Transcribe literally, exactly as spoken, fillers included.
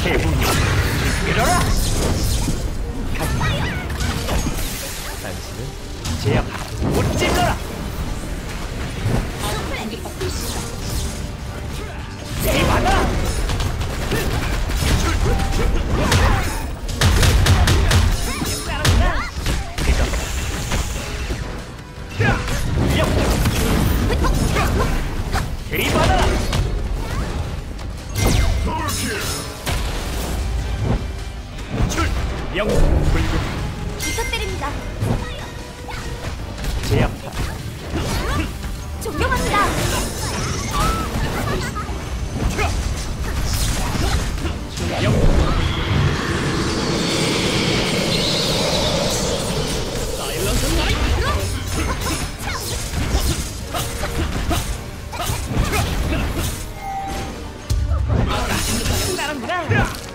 제국이 이끌어라. 당신은 제압 못 찔러라. 제압하라. 대입하라. 영 불금 부탁드립니다. 제압파 존경합니다. 영 사일런트 나이트. 따라오라.